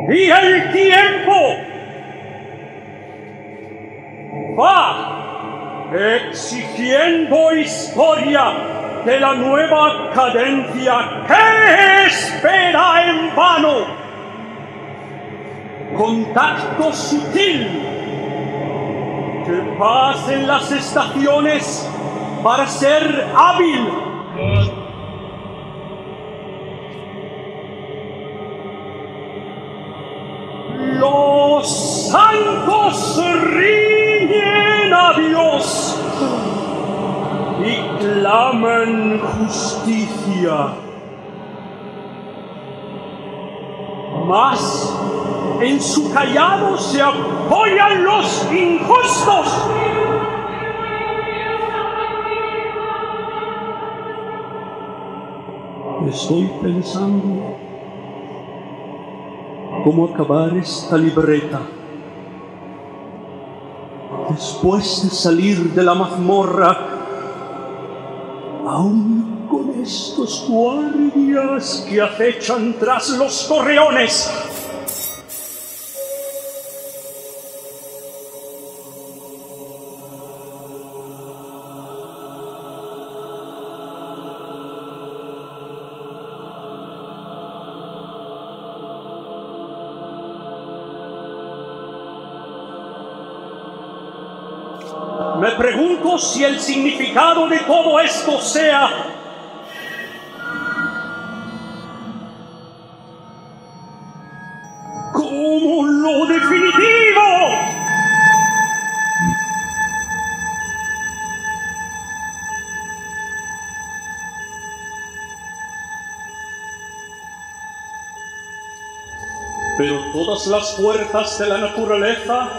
y el tiempo va exigiendo historia de la nueva cadencia que espera en vano. Contacto sutil que pasen las estaciones para ser hábil. Los santos riñen a Dios y claman justicia. Mas en su callado se apoyan los injustos. Estoy pensando cómo acabar esta libreta. Después de salir de la mazmorra, aún con estos guardias que acechan tras los torreones. Me pregunto si el significado de todo esto sea como lo definitivo. Pero todas las fuerzas de la naturaleza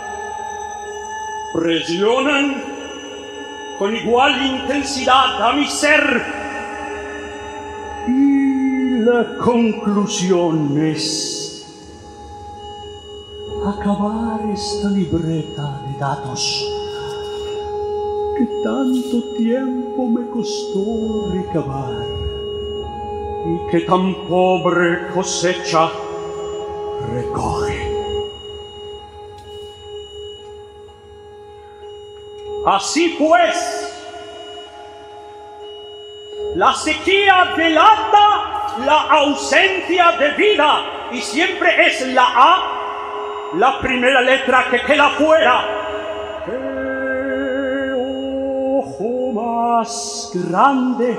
presionan con igual intensidad a mi ser. Y la conclusión es acabar esta libreta de datos que tanto tiempo me costó recabar y que tan pobre cosecha recoge. Así pues, la sequía delata la ausencia de vida y siempre es la A, la primera letra que queda fuera. ¡Qué ojo más grande!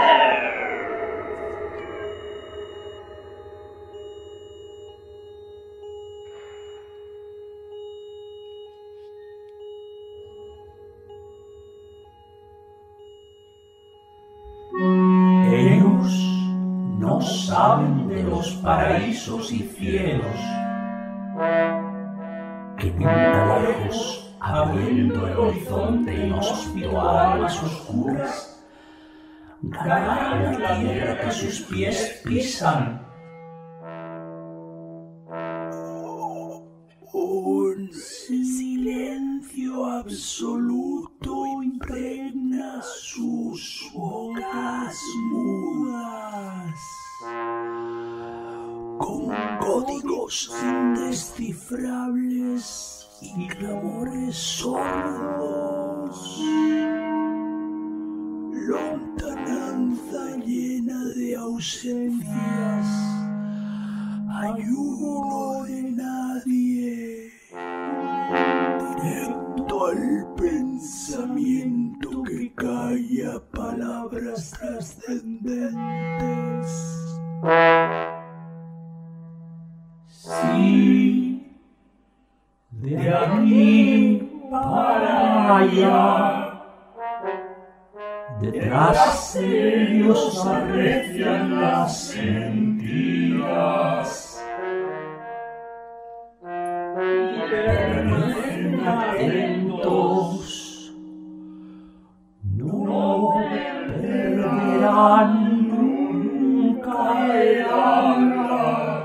No saben de los paraísos y cielos que nunca lejos, abriendo el horizonte inhóspito a almas oscuras, ganarán la tierra que sus pies pisan. Un silencio absoluto impregna sus bocas mudas, con códigos indescifrables y clamores sordos. Lontananza llena de ausencias, ayuno de nadie, directo al pensamiento que calla palabras trascendentes. Sí, de aquí para allá, detrás de ellos arrecian las mentiras. Permanecen atentos, no perderán nunca el habla.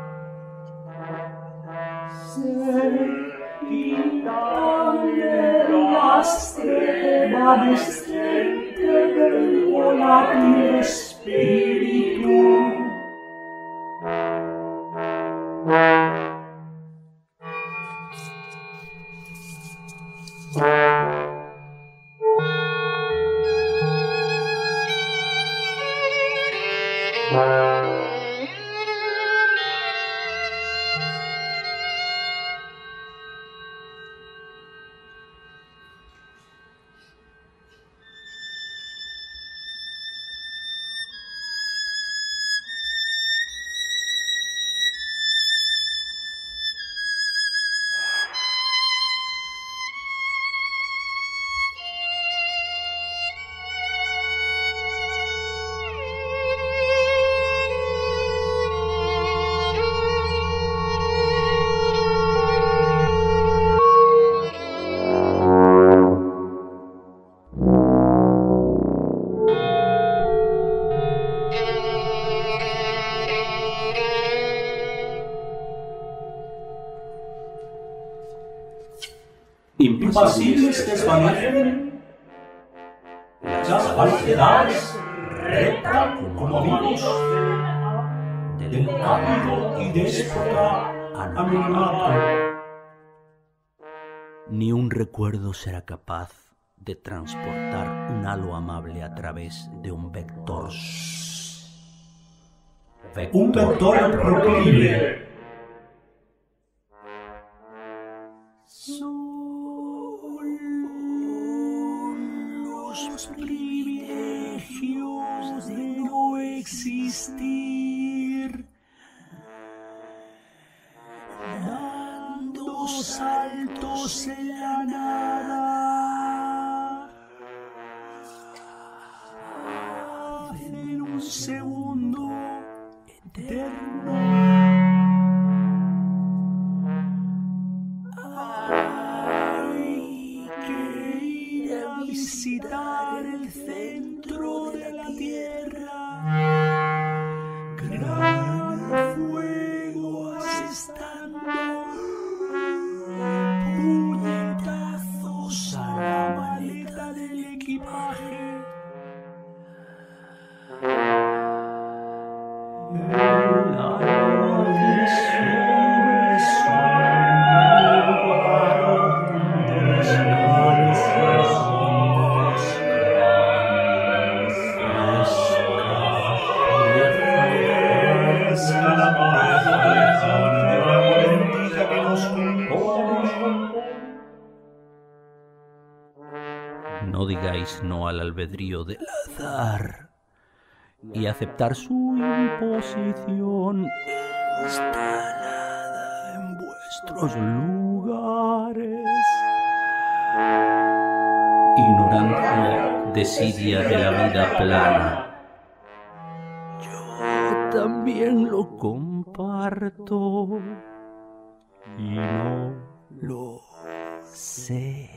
Se quitan el lastre evanescente del volátil espíritu. impasibles desvanecen, las falsedades retan como vivos del ávido y déspota anonimato. Ni un recuerdo será capaz de transportar un halo amable a través de un vector. Un vector proclive. Los privilegios de no existir, dando saltos en la nada, hacen un segundo eterno. Visitar el centro de la tierra, gran fuego asestando puñetazos a la maleta del equipaje. No digáis no al albedrío del azar y aceptar su imposición instalada en vuestros lugares. Ignorancia, desidia de la vida plana. Yo también lo comparto y no lo sé.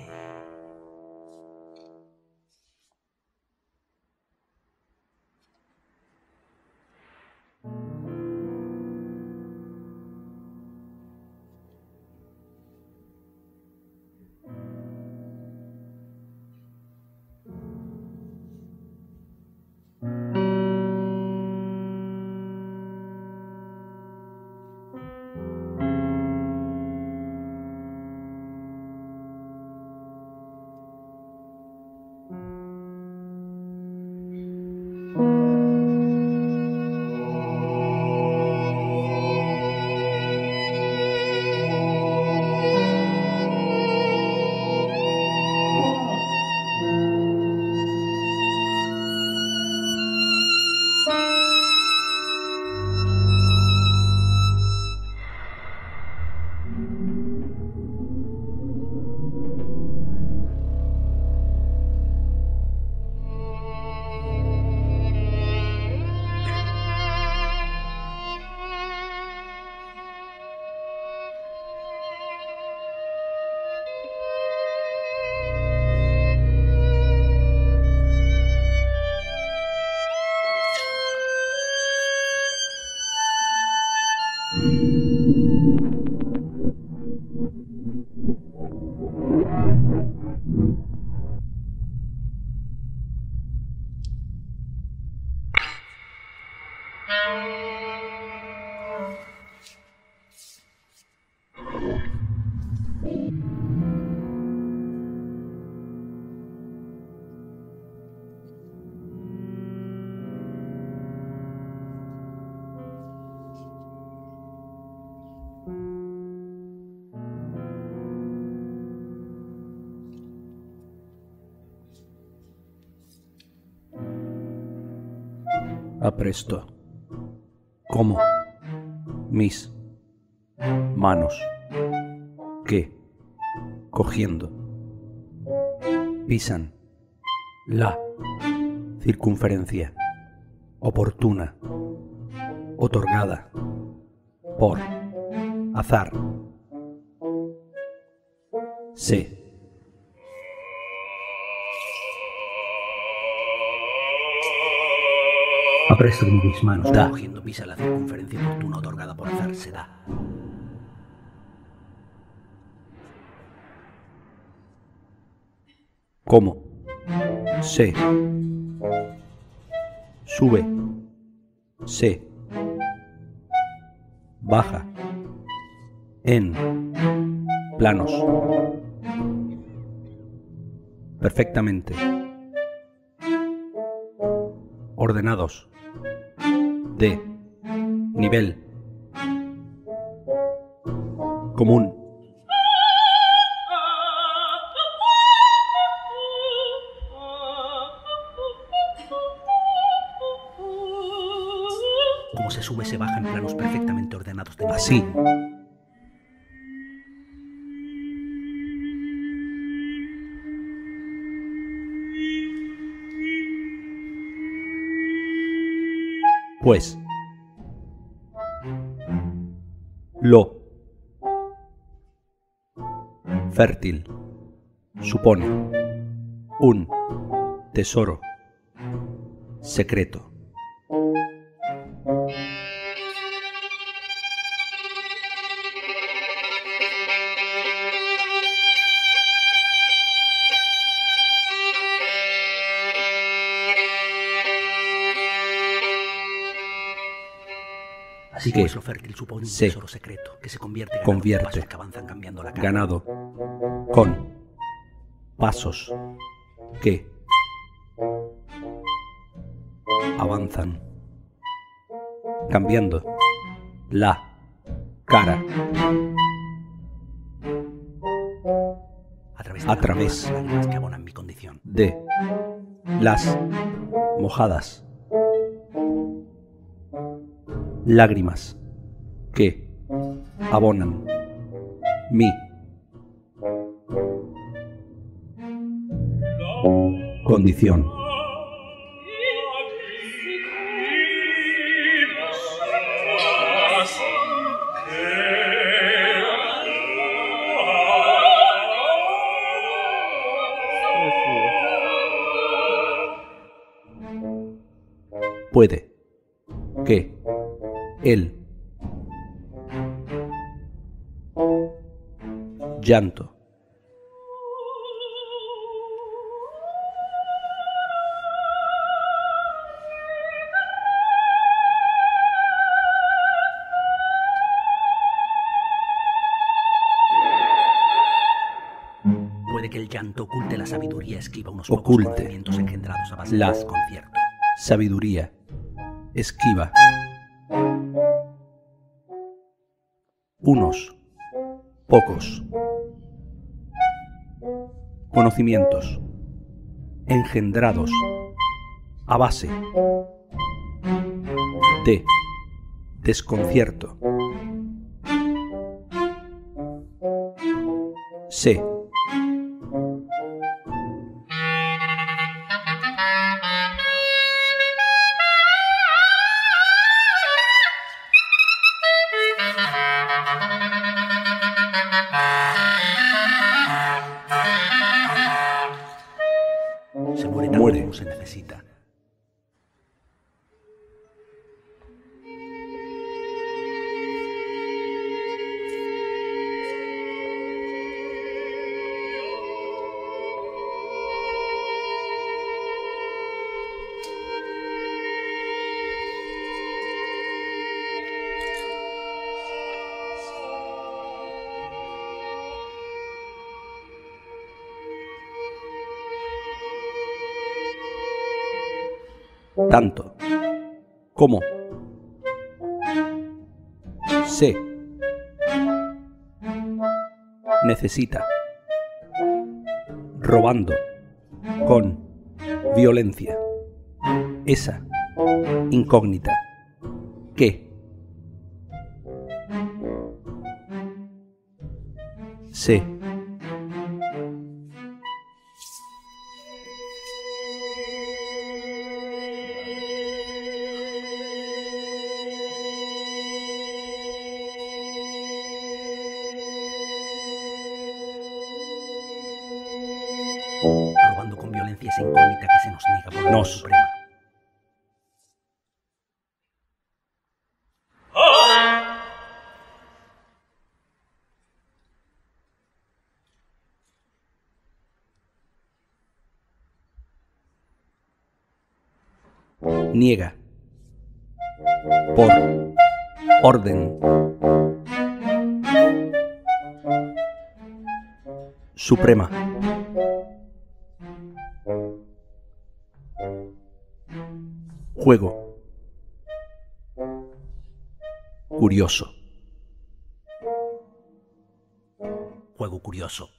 Apresto. ¿Cómo? Mis manos. ¿Qué? Cogiendo. Pisan la circunferencia oportuna, otorgada por azar. Sé. Apresto como mis manos. Da. Cogiendo pisa la circunferencia oportuna otorgada por azar. Se da. como se sube, se baja en planos perfectamente ordenados de nivel común Como se sube, se baja en planos perfectamente ordenados de nivel así pues lo fértil supone un tesoro secreto. Así que que lo fértil supone un se tesoro secreto que se convierte convierte que avanzan cambiando la cara. ganado con pasos que avanzan cambiando la cara a a través de las lágrimas que abonan mi condición. de las mojadas lágrimas que abonan mi condición. Puede que el llanto Puede que el llanto oculte la sabiduría, esquiva unos Oculte pocos conocimientos engendrados a base la de desconcierto. sabiduría esquiva unos pocos conocimientos engendrados a base de desconcierto. Se Se muere tanto muere como se necesita. tanto como se necesita, robando con violencia esa incógnita que se Robando con violencia esa incógnita que se nos niega por la ley suprema. Niega. Por orden. Suprema. Juego. Curioso. Juego curioso.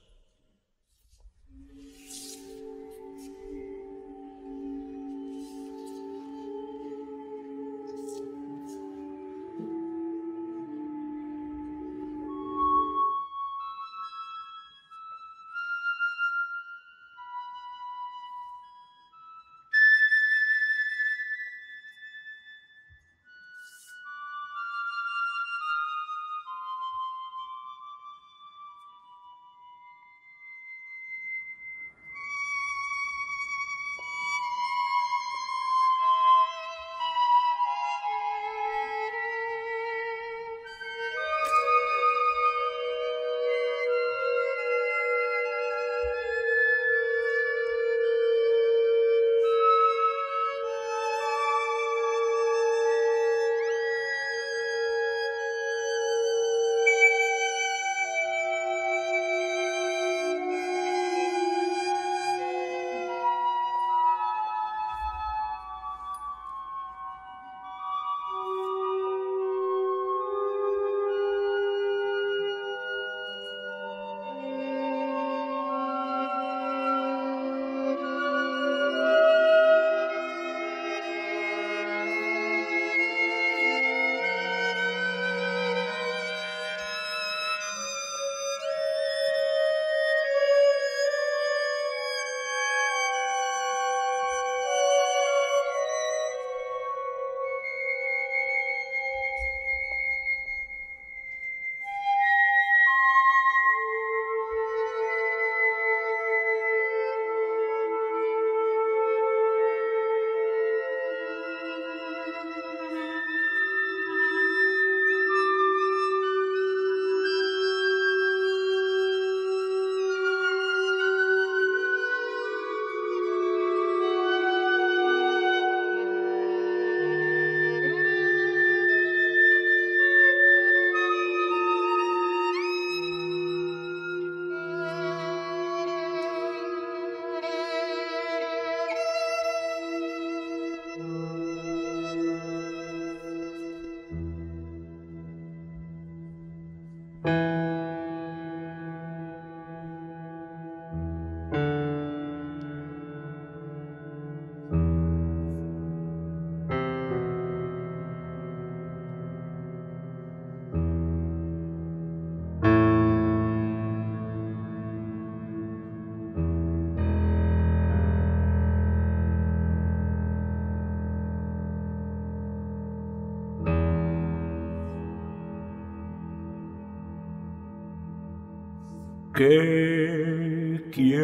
Que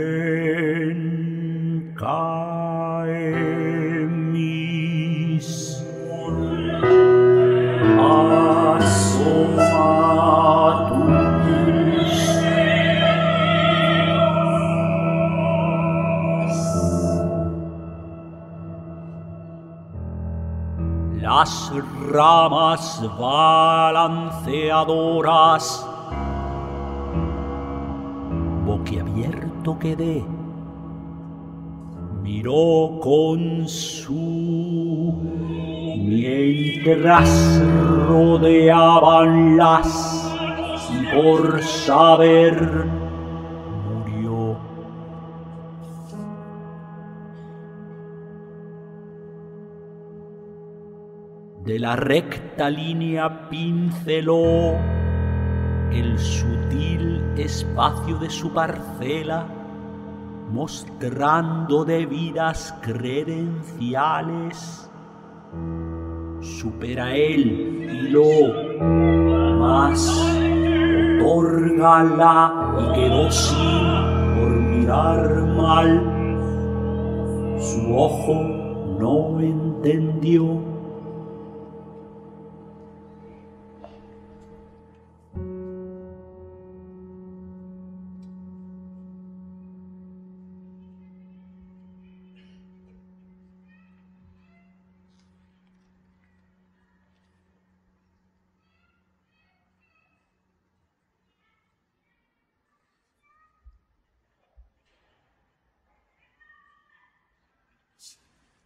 quien cae mis asomatus las ramas balanceadoras. Boquiabierto quedé, miró con su mientras rodeabanlas y por saber murió. De la recta línea pinceló el sutil espacio de su parcela, mostrando debidas credenciales. Supera él y lo más otórgala y quedó sin por mirar mal. Su ojo no entendió.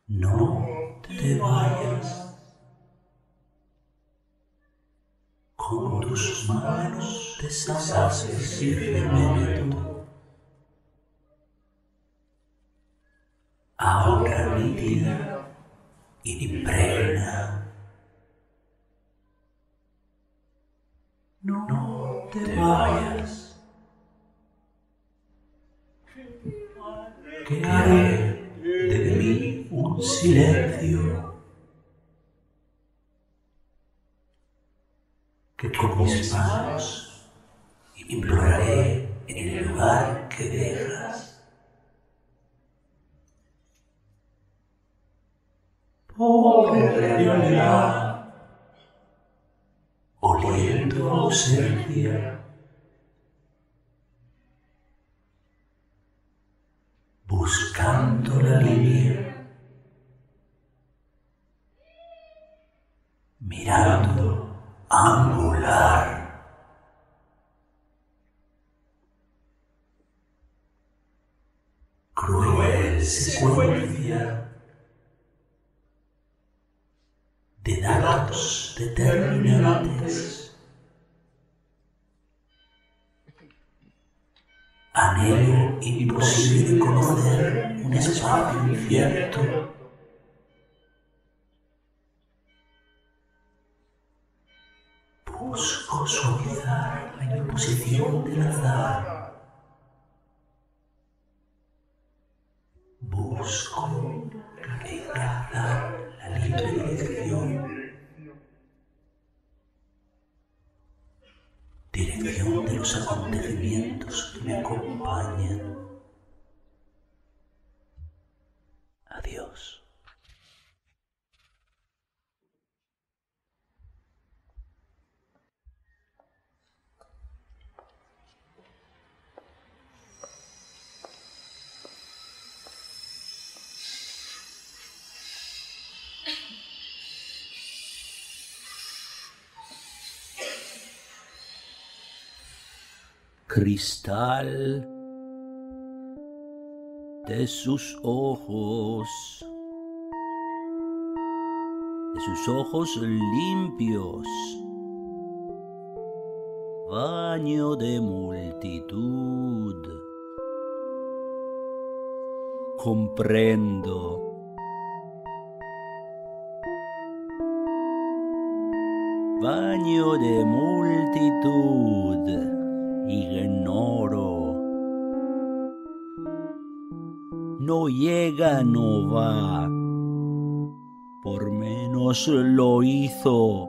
No te vayas. Con tus manos deshaces firmemente ahora nítida y impregna. No te vayas. Que haré de mí un silencio que con mis manos imploraré en el lugar que dejas. Pobre realidad, oliendo ausencia, buscando la línea, mirando angular. Cruel secuencia de datos determinantes. Anhelo imposible de conocer un espacio incierto. Busco suavizar la imposición del azar. Busco rechazar la libre dirección. Dirección de los acontecimientos que me acompañan. Adiós. Cristal de sus ojos limpios, baño de multitud. Comprendo. Baño de multitud. Ignoro. No llega, no va. Por menos lo hizo.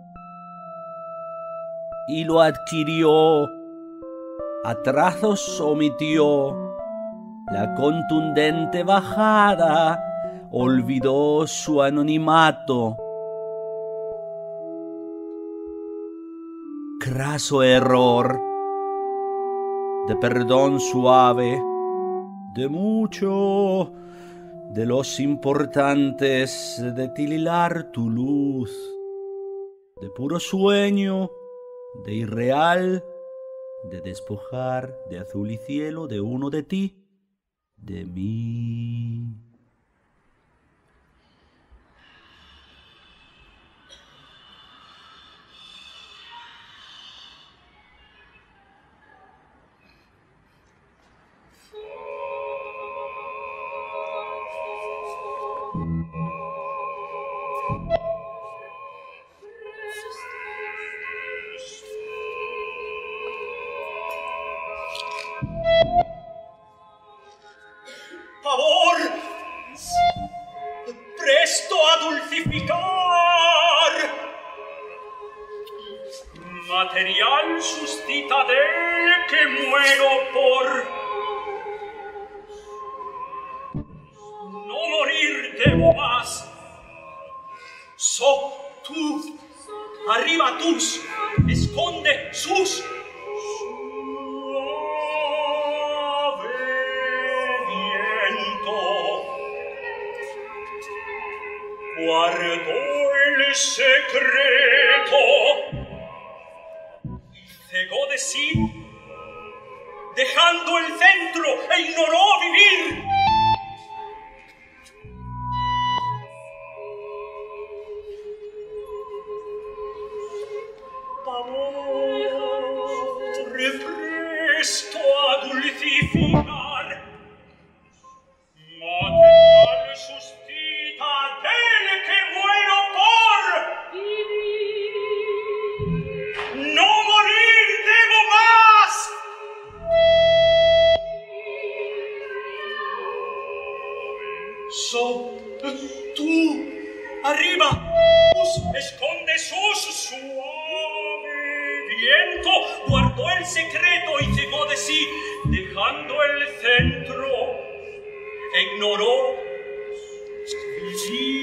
Y lo adquirió. A trazos omitió. La contundente bajada. Olvidó su anonimato. Craso error. De perdón suave, de mucho, de los importantes, de tililar tu luz, de puro sueño, de irreal, de despojar de azul y cielo, de uno de ti, de mí. Favor, presto a dulcificar. Material suscita del que muero por no morir debo más. So tú, arriba tus, esconde sus. Guardó el secreto y cegó de sí, dejando el centro e ignoró vivir. glorificar. Material suspita del que muero por no morir debo más. Tú, arriba, esconde sus suave viento, guardó el secreto y llegó de sí, dejando el centro, ignoró sí.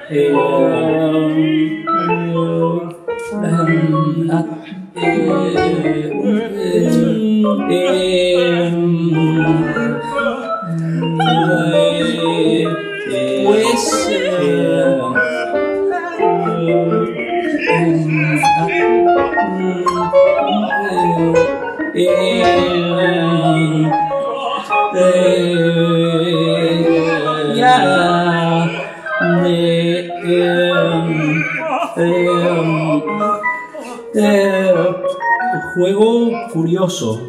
Juego curioso.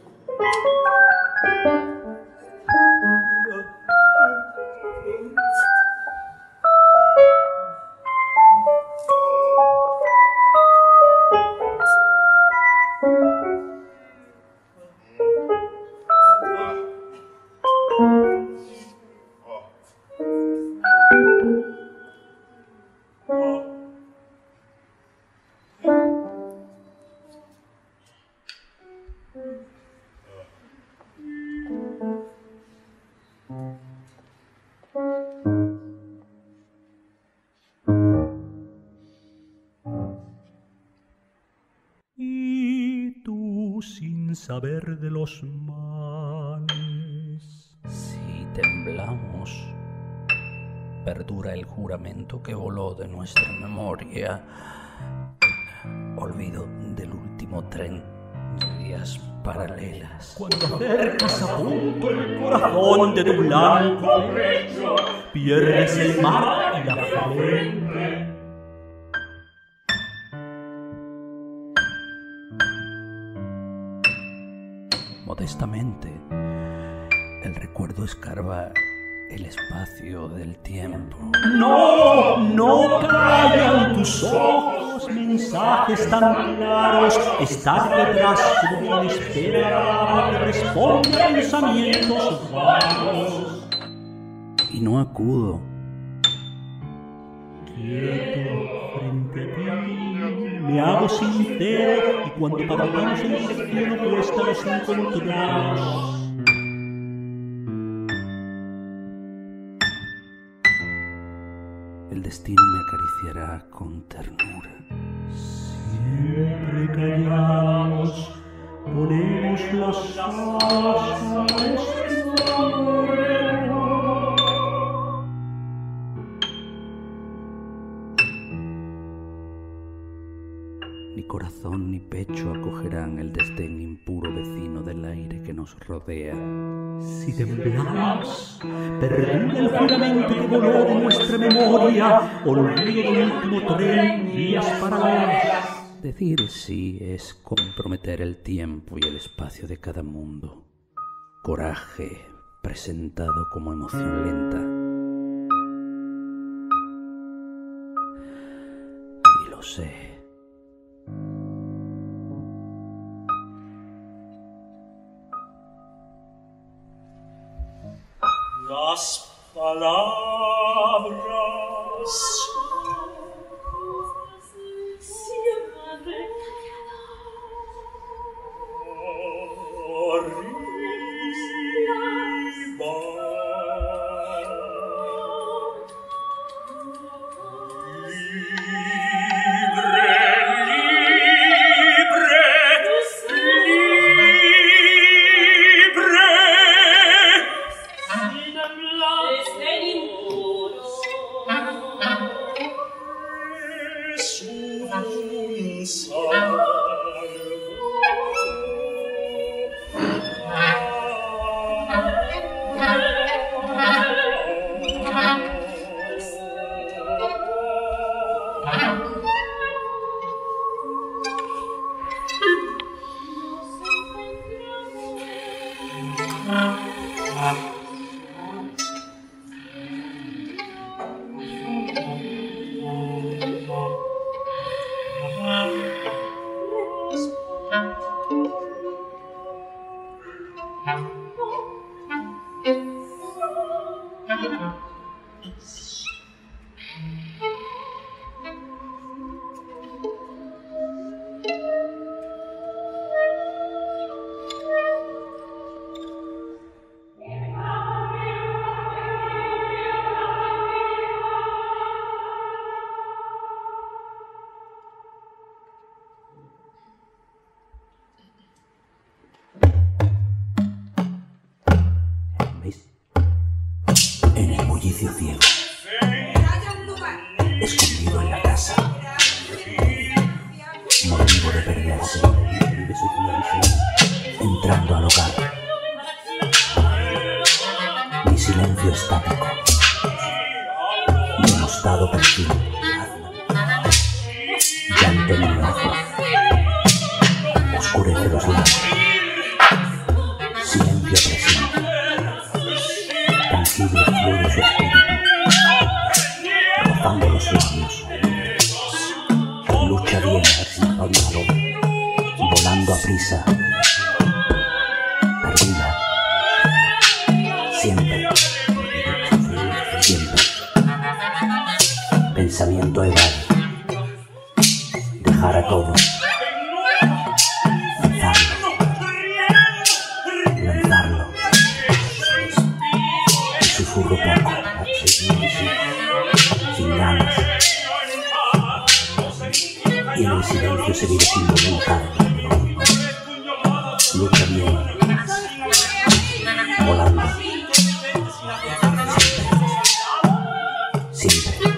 Sin saber de los males. Si temblamos, perdura el juramento que voló de nuestra memoria. Olvido del último tren de vías paralelas. Cuando acercas a punto el corazón de tu blanco pecho, pierdes el mar y la frente. Modestamente, el recuerdo escarba el espacio del tiempo. No, no callan tus ojos mensajes tan claros. Estar detrás de una espera que responde a pensamientos vagos. Y no acudo. Quieto frente a ti, me hago sincero, y cuando partimos en dirección opuesta nos encontramos. El destino me acariciará con ternura. Siempre callamos, ponemos las alas a nuestro vuelo. Ni corazón ni pecho acogerán el desdén impuro vecino del aire que nos rodea. Si temblamos, perdura el juramento que voló de nuestra memoria. Olvido el último tren, vías paralelas. Decir sí es comprometer el tiempo y el espacio de cada mundo. Coraje presentado como emoción lenta. Y lo sé. Las palabras servicio ciego, escondido en la casa, motivo de perderse, entrando al hogar. Mi silencio estático, denostado perfil, llanto en mi ojo, oscurece los labios, silencio presente, tangible fluye su espíritu, rozando los labios, lucha viene desenrollado, volando a prisa, perdida, siempre, siempre, pensamiento evade, dejar a todo, lanzarlo, y susurro poco, sin ganas, y en el silencio seguiré sin voluntad, lucha bien, volando, siempre, siempre.